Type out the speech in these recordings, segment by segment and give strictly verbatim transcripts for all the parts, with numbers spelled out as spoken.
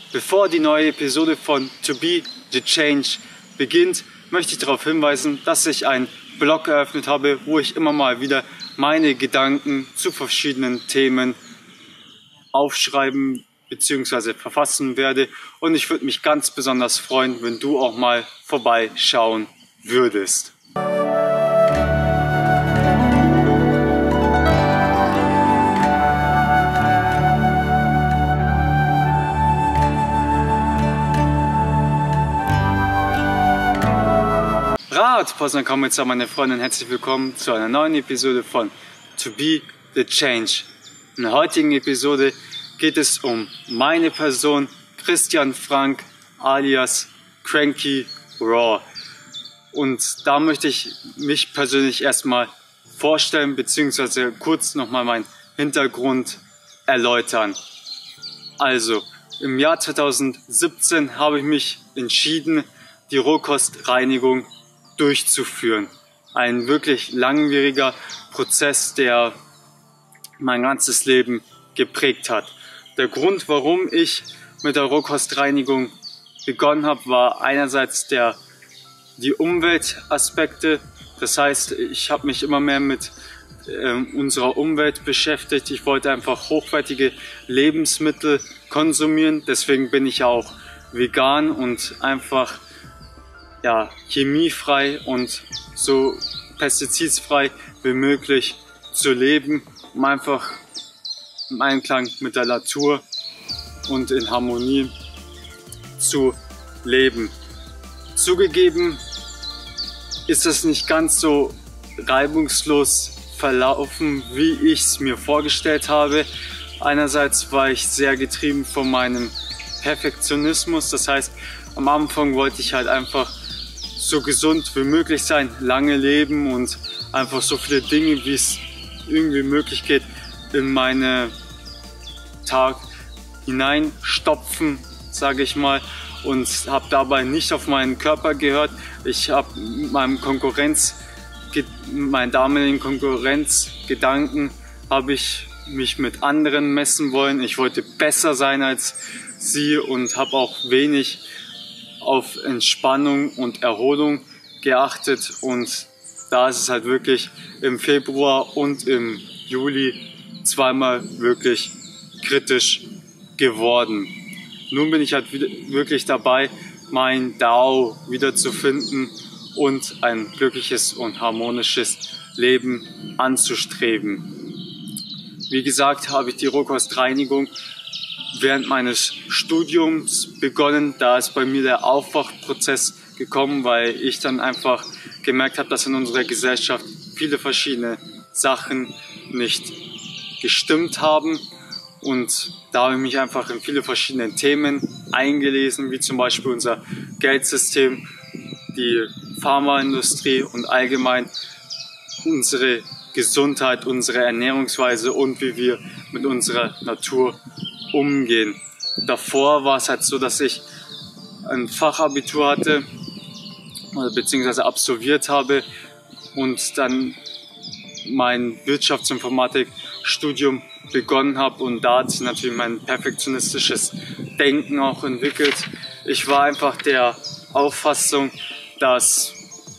Bevor die neue Episode von To Be The Change beginnt, möchte ich darauf hinweisen, dass ich einen Blog eröffnet habe, wo ich immer mal wieder meine Gedanken zu verschiedenen Themen aufschreiben bzw. verfassen werde. Und ich würde mich ganz besonders freuen, wenn du auch mal vorbeischauen würdest. Radposten, kommen jetzt an meine Freundin, herzlich willkommen zu einer neuen Episode von To Be The Change. In der heutigen Episode geht es um meine Person, Christian Frank alias Cranky Raw. Und da möchte ich mich persönlich erstmal vorstellen bzw. kurz nochmal meinen Hintergrund erläutern. Also, im Jahr zweitausendsiebzehn habe ich mich entschieden, die Rohkostreinigung durchzuführen. Ein wirklich langwieriger Prozess, der mein ganzes Leben geprägt hat. Der Grund, warum ich mit der Rohkostreinigung begonnen habe, war einerseits der, die Umweltaspekte. Das heißt, ich habe mich immer mehr mit äh, unserer Umwelt beschäftigt. Ich wollte einfach hochwertige Lebensmittel konsumieren. Deswegen bin ich ja auch vegan und einfach ja, chemiefrei und so pestizidfrei wie möglich zu leben, um einfach im Einklang mit der Natur und in Harmonie zu leben. Zugegeben ist es nicht ganz so reibungslos verlaufen, wie ich es mir vorgestellt habe. Einerseits war ich sehr getrieben von meinem Perfektionismus, das heißt, am Anfang wollte ich halt einfach so gesund wie möglich sein, lange leben und einfach so viele Dinge, wie es irgendwie möglich geht, in meine Tag hineinstopfen, sage ich mal, und habe dabei nicht auf meinen Körper gehört. Ich habe meinem Konkurrenz, meinen damaligen Konkurrenzgedanken, habe ich mich mit anderen messen wollen. Ich wollte besser sein als sie und habe auch wenig auf Entspannung und Erholung geachtet, und da ist es halt wirklich im Februar und im Juli zweimal wirklich kritisch geworden. Nun bin ich halt wirklich dabei, mein Dao wiederzufinden und ein glückliches und harmonisches Leben anzustreben. Wie gesagt, habe ich die Rohkostreinigung während meines Studiums begonnen. Da ist bei mir der Aufwachprozess gekommen, weil ich dann einfach gemerkt habe, dass in unserer Gesellschaft viele verschiedene Sachen nicht gestimmt haben. Und da habe ich mich einfach in viele verschiedene Themen eingelesen, wie zum Beispiel unser Geldsystem, die Pharmaindustrie und allgemein unsere Gesundheit, unsere Ernährungsweise und wie wir mit unserer Natur umgehen. Davor war es halt so, dass ich ein Fachabitur hatte beziehungsweise absolviert habe und dann mein Wirtschaftsinformatikstudium begonnen habe, und da hat sich natürlich mein perfektionistisches Denken auch entwickelt. Ich war einfach der Auffassung, dass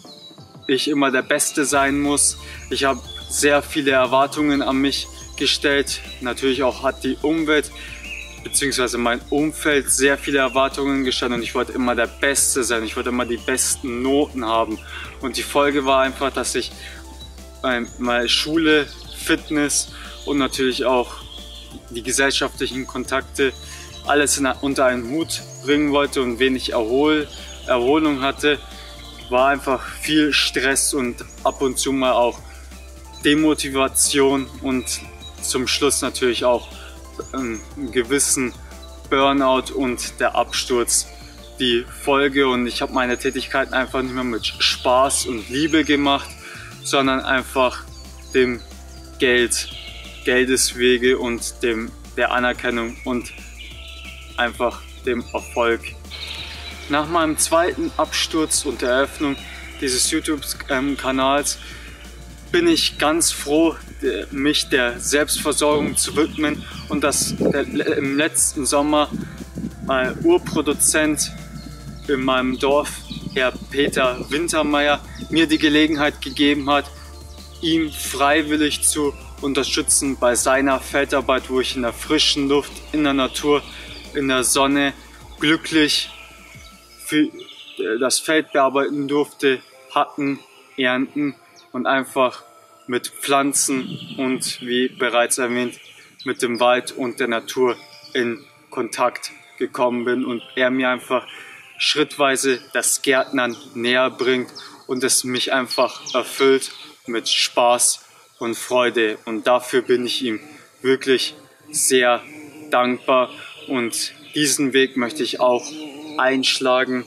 ich immer der Beste sein muss. Ich habe sehr viele Erwartungen an mich gestellt. Natürlich auch hat die Umwelt beziehungsweise mein Umfeld sehr viele Erwartungen gestellt, und ich wollte immer der Beste sein, ich wollte immer die besten Noten haben, und die Folge war einfach, dass ich meine Schule, Fitness und natürlich auch die gesellschaftlichen Kontakte alles in, unter einen Hut bringen wollte und wenig Erhol, Erholung hatte. War einfach viel Stress und ab und zu mal auch Demotivation und zum Schluss natürlich auch einen gewissen Burnout und der Absturz die Folge. Und ich habe meine Tätigkeiten einfach nicht mehr mit Spaß und Liebe gemacht, sondern einfach dem Geld, Geldeswege und dem, der Anerkennung und einfach dem Erfolg. Nach meinem zweiten Absturz und der Eröffnung dieses YouTube-Kanals bin ich ganz froh, mich der Selbstversorgung zu widmen, und das im letzten Sommer mein Urproduzent in meinem Dorf, Herr Peter Wintermeyer, mir die Gelegenheit gegeben hat, ihm freiwillig zu unterstützen bei seiner Feldarbeit, wo ich in der frischen Luft, in der Natur, in der Sonne glücklich für das Feld bearbeiten durfte, hacken, ernten und einfach mit Pflanzen und, wie bereits erwähnt, mit dem Wald und der Natur in Kontakt gekommen bin und er mir einfach schrittweise das Gärtnern näher bringt und es mich einfach erfüllt mit Spaß und Freude. Und dafür bin ich ihm wirklich sehr dankbar und diesen Weg möchte ich auch einschlagen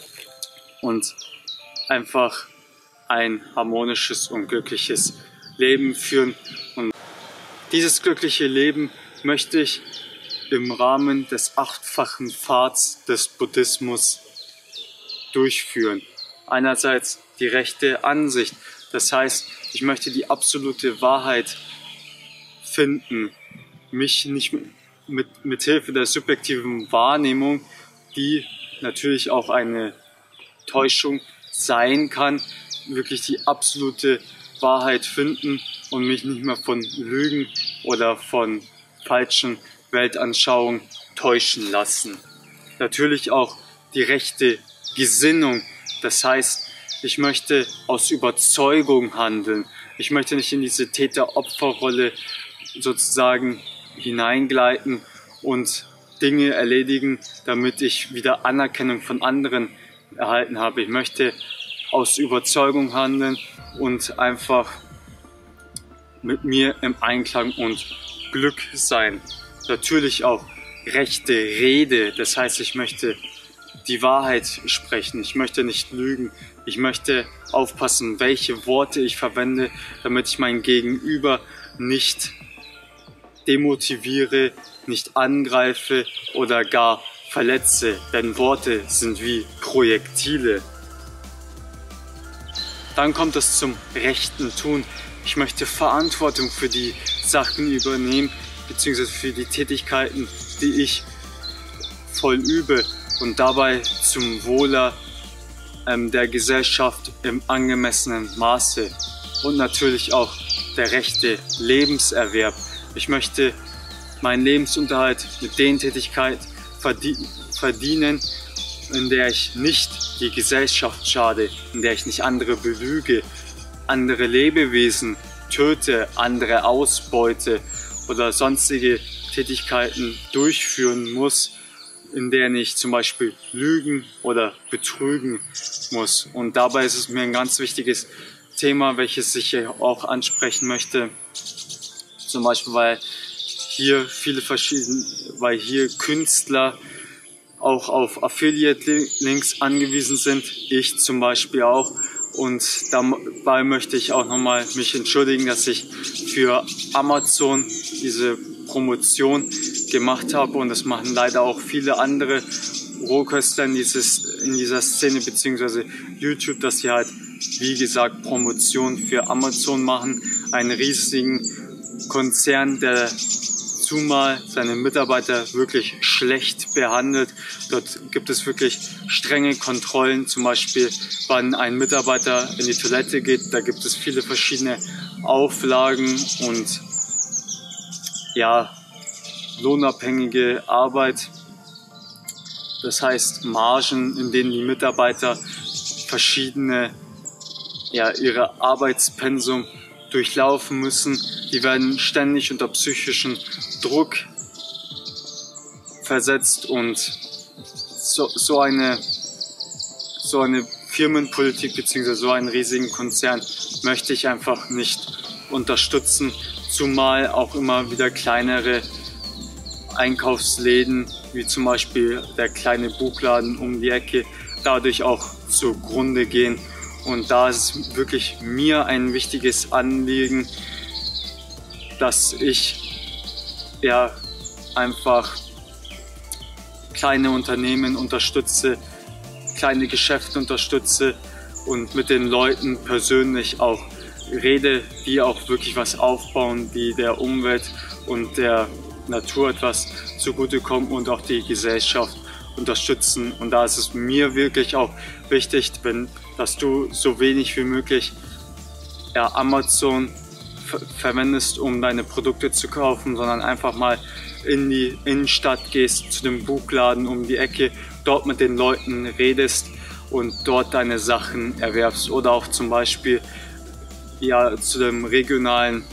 und einfach ein harmonisches und glückliches Leben führen. Und dieses glückliche Leben möchte ich im Rahmen des achtfachen Pfads des Buddhismus durchführen. Einerseits die rechte Ansicht, das heißt, ich möchte die absolute Wahrheit finden, mich nicht mit, mit Hilfe der subjektiven Wahrnehmung, die natürlich auch eine Täuschung sein kann, wirklich die absolute Wahrheit finden und mich nicht mehr von Lügen oder von falschen Weltanschauungen täuschen lassen. Natürlich auch die rechte Gesinnung, das heißt, ich möchte aus Überzeugung handeln. Ich möchte nicht in diese Täter-Opfer-Rolle sozusagen hineingleiten und Dinge erledigen, damit ich wieder Anerkennung von anderen erhalten habe. Ich möchte aus Überzeugung handeln und einfach mit mir im Einklang und Glück sein. Natürlich auch rechte Rede, das heißt, ich möchte die Wahrheit sprechen, ich möchte nicht lügen, ich möchte aufpassen, welche Worte ich verwende, damit ich mein Gegenüber nicht demotiviere, nicht angreife oder gar verletze, denn Worte sind wie Projektile. Dann kommt es zum rechten Tun. Ich möchte Verantwortung für die Sachen übernehmen, beziehungsweise für die Tätigkeiten, die ich vollübe und dabei zum Wohle ähm, der Gesellschaft im angemessenen Maße und natürlich auch der rechte Lebenserwerb. Ich möchte meinen Lebensunterhalt mit den Tätigkeiten verdienen, in der ich nicht die Gesellschaft schade, in der ich nicht andere belüge, andere Lebewesen töte, andere ausbeute oder sonstige Tätigkeiten durchführen muss, in denen ich zum Beispiel lügen oder betrügen muss. Und dabei ist es mir ein ganz wichtiges Thema, welches ich hier auch ansprechen möchte. Zum Beispiel, weil hier viele verschiedene, weil hier Künstler auch auf Affiliate-Links angewiesen sind. Ich zum Beispiel auch. Und dabei möchte ich auch nochmal mich entschuldigen, dass ich für Amazon diese Promotion gemacht habe und das machen leider auch viele andere Rohköstler in, dieses, in dieser Szene beziehungsweise YouTube, dass sie halt, wie gesagt, Promotion für Amazon machen, einen riesigen Konzern, der zumal seine Mitarbeiter wirklich schlecht behandelt. Dort gibt es wirklich strenge Kontrollen, zum Beispiel wann ein Mitarbeiter in die Toilette geht, da gibt es viele verschiedene Auflagen und ja, lohnabhängige Arbeit, das heißt Margen, in denen die Mitarbeiter verschiedene, ja, ihre Arbeitspensum durchlaufen müssen. Die werden ständig unter psychischen Druck versetzt und so, so eine so eine Firmenpolitik bzw. so einen riesigen Konzern möchte ich einfach nicht unterstützen, zumal auch immer wieder kleinere Einkaufsläden, wie zum Beispiel der kleine Buchladen um die Ecke, dadurch auch zugrunde gehen. Und da ist es wirklich mir ein wichtiges Anliegen, dass ich ja einfach kleine Unternehmen unterstütze, kleine Geschäfte unterstütze und mit den Leuten persönlich auch rede, die auch wirklich was aufbauen, die der Umwelt und der Natur etwas zugutekommen und auch die Gesellschaft unterstützen. Und da ist es mir wirklich auch wichtig, wenn, dass du so wenig wie möglich ja, Amazon ver verwendest, um deine Produkte zu kaufen, sondern einfach mal in die Innenstadt gehst, zu dem Buchladen um die Ecke, dort mit den Leuten redest und dort deine Sachen erwerbst. Oder auch zum Beispiel ja, zu dem regionalen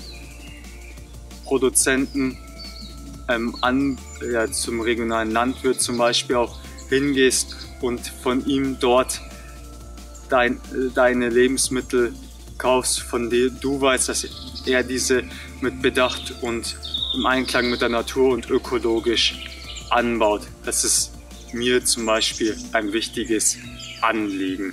Produzenten, ähm, an, ja, zum regionalen Landwirt zum Beispiel auch hingehst und von ihm dort dein, deine Lebensmittel kaufst, von denen du weißt, dass er diese mit Bedacht und im Einklang mit der Natur und ökologisch anbaut. Das ist mir zum Beispiel ein wichtiges Anliegen.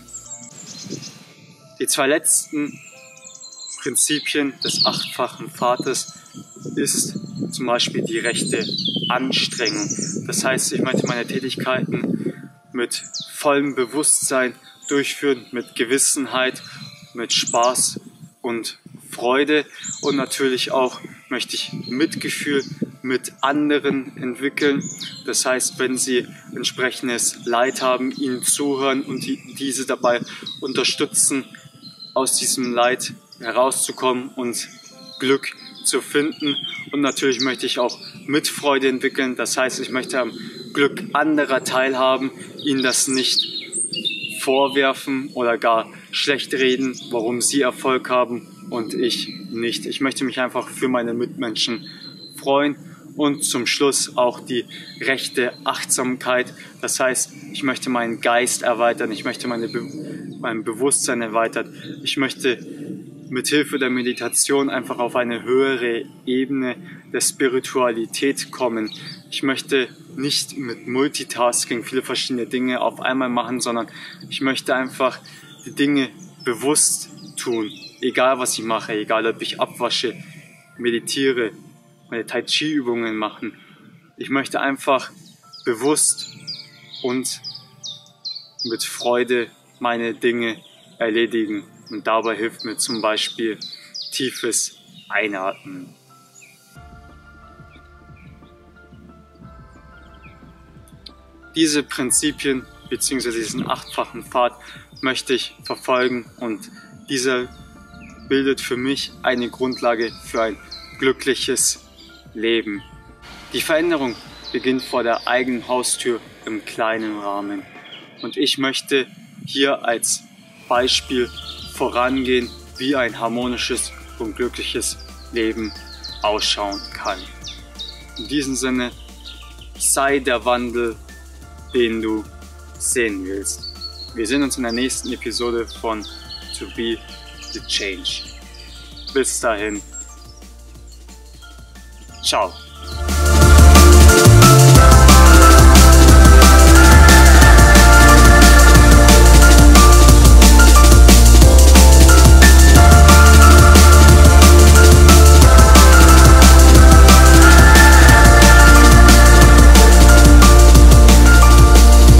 Die zwei letzten Prinzipien des achtfachen Vaters ist zum Beispiel die rechte Anstrengung. Das heißt, ich möchte meine Tätigkeiten mit vollem Bewusstsein durchführen, mit Gewissenheit, mit Spaß und Freude, und natürlich auch möchte ich Mitgefühl mit anderen entwickeln. Das heißt, wenn sie entsprechendes Leid haben, ihnen zuhören und die, diese dabei unterstützen, aus diesem Leid herauszukommen und Glück zu finden. Und natürlich möchte ich auch Mitfreude entwickeln. Das heißt, ich möchte am Glück anderer teilhaben, ihnen das nicht vorwerfen oder gar schlecht reden, warum sie Erfolg haben und ich nicht. Ich möchte mich einfach für meine Mitmenschen freuen. Und zum Schluss auch die rechte Achtsamkeit. Das heißt, ich möchte meinen Geist erweitern, ich möchte meine Be mein Bewusstsein erweitern. Ich möchte mit Hilfe der Meditation einfach auf eine höhere Ebene der Spiritualität kommen. Ich möchte nicht mit Multitasking viele verschiedene Dinge auf einmal machen, sondern ich möchte einfach die Dinge bewusst tun. Egal was ich mache, egal ob ich abwasche, meditiere, meine Tai Chi Übungen machen. Ich möchte einfach bewusst und mit Freude meine Dinge erledigen. Und dabei hilft mir zum Beispiel tiefes Einatmen. Diese Prinzipien bzw. diesen achtfachen Pfad möchte ich verfolgen, und dieser bildet für mich eine Grundlage für ein glückliches Leben. Die Veränderung beginnt vor der eigenen Haustür im kleinen Rahmen. Und ich möchte hier als Beispiel vorangehen, wie ein harmonisches und glückliches Leben ausschauen kann. In diesem Sinne, sei der Wandel, den du sehen willst. Wir sehen uns in der nächsten Episode von To Be The Change. Bis dahin. Ciao.